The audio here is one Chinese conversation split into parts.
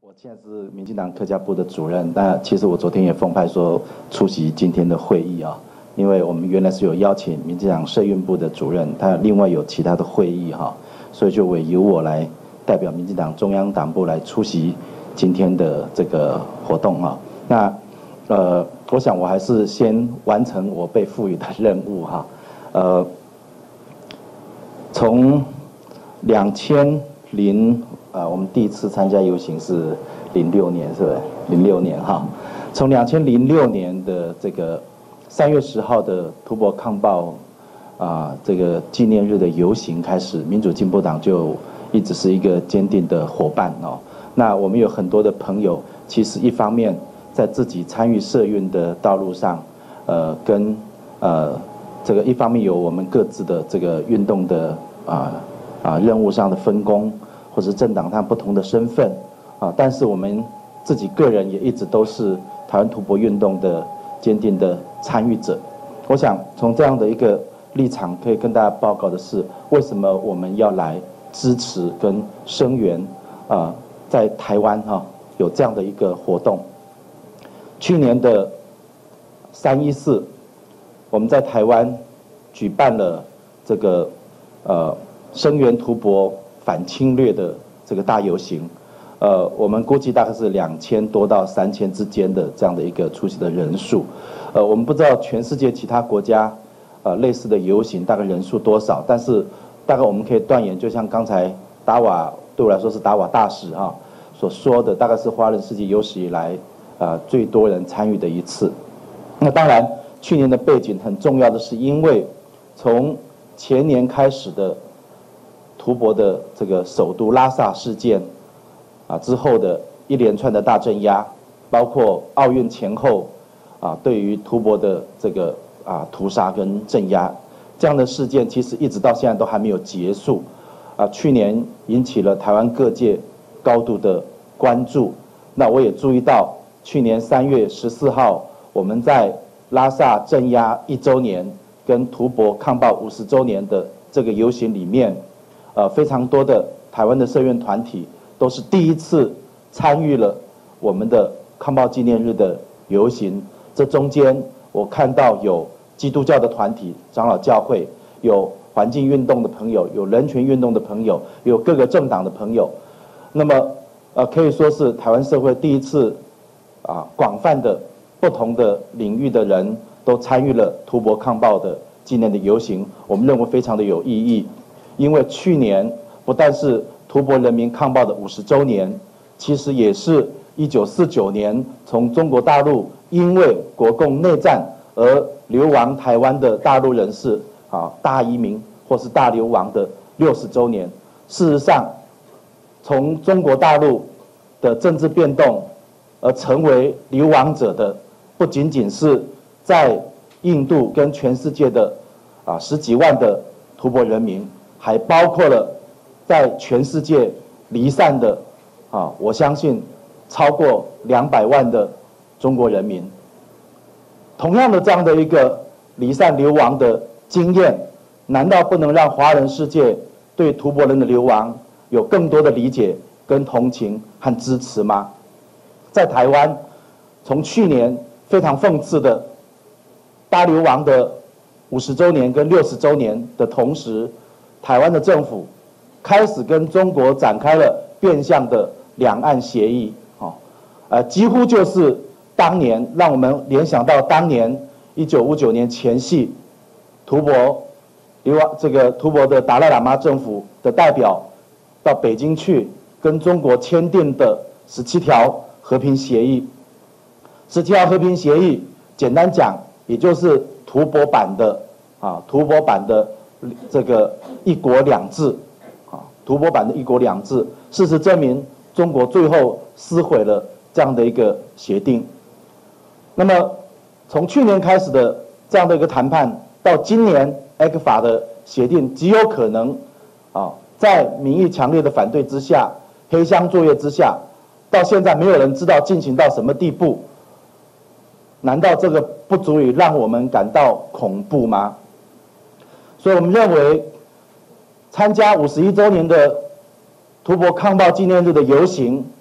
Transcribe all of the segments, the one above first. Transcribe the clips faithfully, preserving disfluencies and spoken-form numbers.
我现在是民进党客家部的主任，那其实我昨天也奉派说出席今天的会议啊，因为我们原来是有邀请民进党社运部的主任，他另外有其他的会议哈，所以就委由我来代表民进党中央党部来出席今天的这个活动哈。那呃，我想我还是先完成我被赋予的任务哈，呃，从两千零啊，我们第一次参加游行是零六年，是不是？零六年哈，从两千零六年的这个三月十号的土博抗暴啊这个纪念日的游行开始，民主进步党就一直是一个坚定的伙伴哦。那我们有很多的朋友，其实一方面在自己参与社运的道路上，呃，跟呃这个一方面有我们各自的这个运动的啊啊任务上的分工。或者政党上不同的身份啊，但是我们自己个人也一直都是台湾土博运动的坚定的参与者。我想从这样的一个立场，可以跟大家报告的是，为什么我们要来支持跟声援啊，在台湾哈、啊、有这样的一个活动。去年的三一四，我们在台湾举办了这个呃声援土博反侵略的这个大游行，呃，我们估计大概是两千多到三千之间的这样的一个出席的人数，呃，我们不知道全世界其他国家，呃，类似的游行大概人数多少，但是大概我们可以断言，就像刚才达瓦对我来说是达瓦大使哈、啊、所说的，大概是华人世界有史以来啊、呃、最多人参与的一次。那当然，去年的背景很重要的是，因为从前年开始的土博的这个首都拉萨事件啊之后的一连串的大镇压，包括奥运前后啊对于土博的这个啊屠杀跟镇压，这样的事件其实一直到现在都还没有结束啊。去年引起了台湾各界高度的关注。那我也注意到，去年三月十四号我们在拉萨镇压一周年跟土博抗暴五十周年的这个游行里面。呃，非常多的台湾的社运团体都是第一次参与了我们的抗暴纪念日的游行。这中间我看到有基督教的团体、长老教会，有环境运动的朋友，有人权运动的朋友，有各个政党的朋友。那么，呃，可以说是台湾社会第一次啊，广泛的不同的领域的人都参与了土博抗暴的纪念的游行。我们认为非常的有意义。因为去年不但是土博人民抗暴的五十周年，其实也是一九四九年从中国大陆因为国共内战而流亡台湾的大陆人士啊大移民或是大流亡的六十周年。事实上，从中国大陆的政治变动而成为流亡者的，不仅仅是在印度跟全世界的啊十几万的土博人民。还包括了在全世界离散的啊，我相信超过两百万的中国人民。同样的这样的一个离散流亡的经验，难道不能让华人世界对土博人的流亡有更多的理解、跟同情和支持吗？在台湾，从去年非常讽刺的大流亡的五十周年跟六十周年的同时，台湾的政府开始跟中国展开了变相的两岸协议，哦，呃，几乎就是当年让我们联想到当年一九五九年前夕，土博流亡这个土博的达赖喇嘛政府的代表到北京去跟中国签订的十七条和平协议。十七条和平协议，简单讲，也就是土博版的啊，土博版的。这个一国两制，啊，土博版的一国两制，事实证明，中国最后撕毁了这样的一个协定。那么，从去年开始的这样的一个谈判，到今年 A C F A 的协定，极有可能，啊，在民意强烈的反对之下，黑箱作业之下，到现在没有人知道进行到什么地步。难道这个不足以让我们感到恐怖吗？所以我们认为，参加五十一周年的土博抗暴纪念日的游行，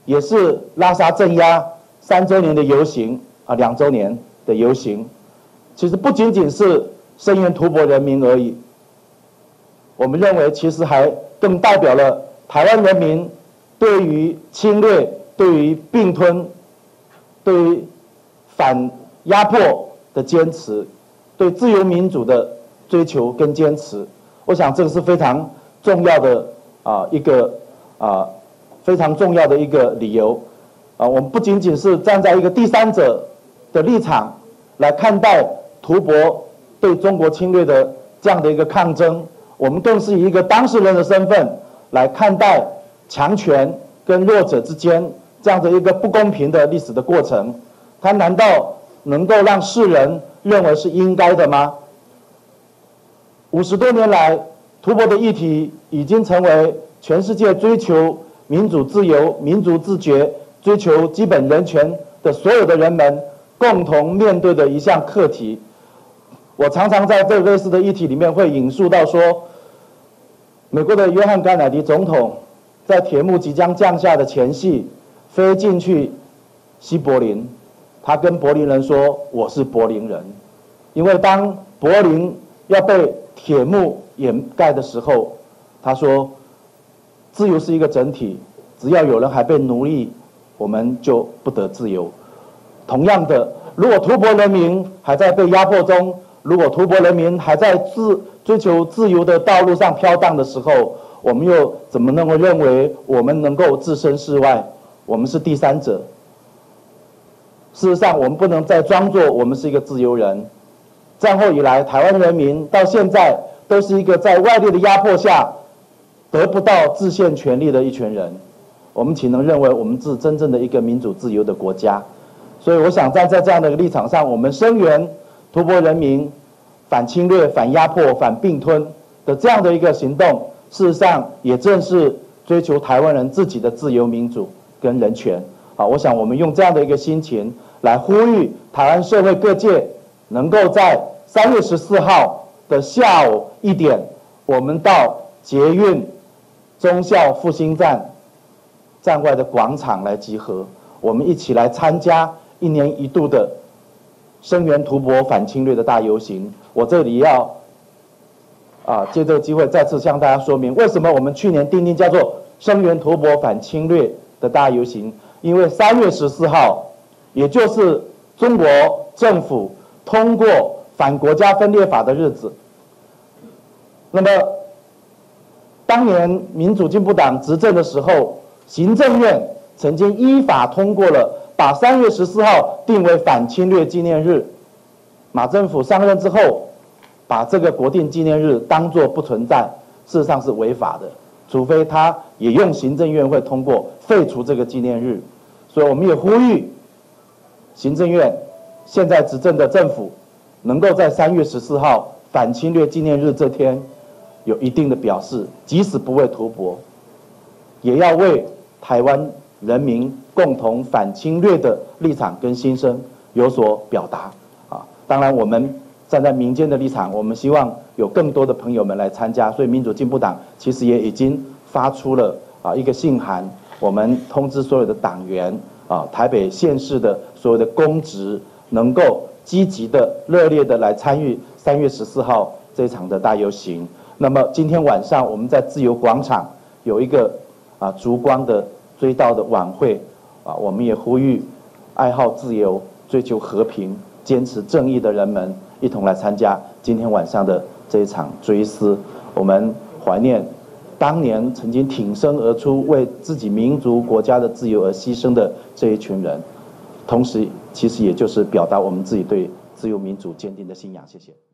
也是拉萨镇压三周年的游行啊，两周年的游行，其实不仅仅是声援吐蕃人民而已。我们认为，其实还更代表了台湾人民对于侵略、对于并吞、对于反压迫的坚持，对自由民主的追求跟坚持。我想这个是非常重要的啊一个啊非常重要的一个理由啊。我们不仅仅是站在一个第三者的立场来看待吐蕃对中国侵略的这样的一个抗争，我们更是以一个当事人的身份来看待强权跟弱者之间这样的一个不公平的历史的过程。它难道能够让世人认为是应该的吗？五十多年来，吐蕃的议题已经成为全世界追求民主自由、民族自觉、追求基本人权的所有的人们共同面对的一项课题。我常常在这类似的议题里面会引述到说，美国的约翰甘乃迪总统在铁幕即将降下的前夕，飞进去西柏林，他跟柏林人说：“我是柏林人。”因为当柏林要被铁幕掩盖的时候，他说：“自由是一个整体，只要有人还被奴役，我们就不得自由。”同样的，如果吐蕃人民还在被压迫中，如果吐蕃人民还在自追求自由的道路上飘荡的时候，我们又怎么能够认为我们能够置身事外？我们是第三者。事实上，我们不能再装作我们是一个自由人。战后以来，台湾人民到现在都是一个在外力的压迫下得不到制宪权利的一群人。我们岂能认为我们是真正的一个民主自由的国家？所以，我想站在这样的一个立场上，我们声援吐蕃人民反侵略、反压迫、反并吞的这样的一个行动，事实上也正是追求台湾人自己的自由、民主跟人权。好，我想我们用这样的一个心情来呼吁台湾社会各界，能够在三月十四号的下午一点，我们到捷运忠孝复兴站站外的广场来集合，我们一起来参加一年一度的声援吐蕃反侵略的大游行。我这里要啊借这个机会再次向大家说明，为什么我们去年定定叫做声援吐蕃反侵略的大游行。因为三月十四号，也就是中国政府通过反国家分裂法的日子。那么，当年民主进步党执政的时候，行政院曾经依法通过了把三月十四号定为反侵略纪念日。马政府上任之后，把这个国定纪念日当作不存在，事实上是违法的，除非他也用行政院会通过废除这个纪念日。所以我们也呼吁行政院现在执政的政府，能够在三月十四号反侵略纪念日这天有一定的表示，即使不为吐蕃，也要为台湾人民共同反侵略的立场跟心声有所表达啊。当然，我们站在民间的立场，我们希望有更多的朋友们来参加，所以民主进步党其实也已经发出了啊一个信函。我们通知所有的党员啊，台北县市的所有的公职，能够积极的、热烈的来参与三月十四号这场的大游行。那么今天晚上我们在自由广场有一个啊烛光的追悼的晚会啊，我们也呼吁爱好自由、追求和平、坚持正义的人们一同来参加今天晚上的这一场追思。我们怀念当年曾经挺身而出，为自己民族国家的自由而牺牲的这一群人，同时其实也就是表达我们自己对自由民主坚定的信仰。谢谢。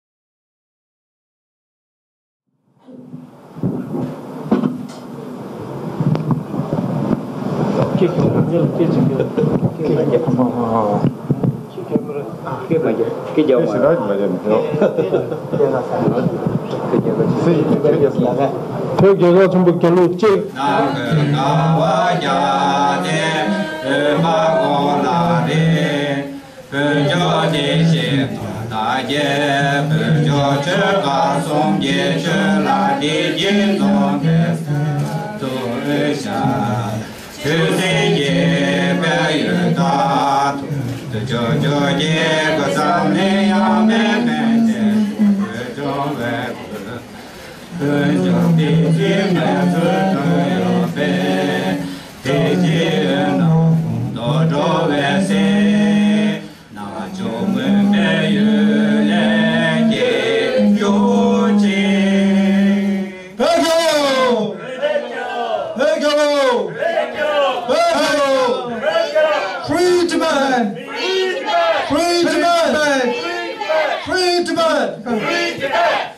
교계가 전부 결로 제 제 Free Japan! Free Japan! Free Japan! Free Japan!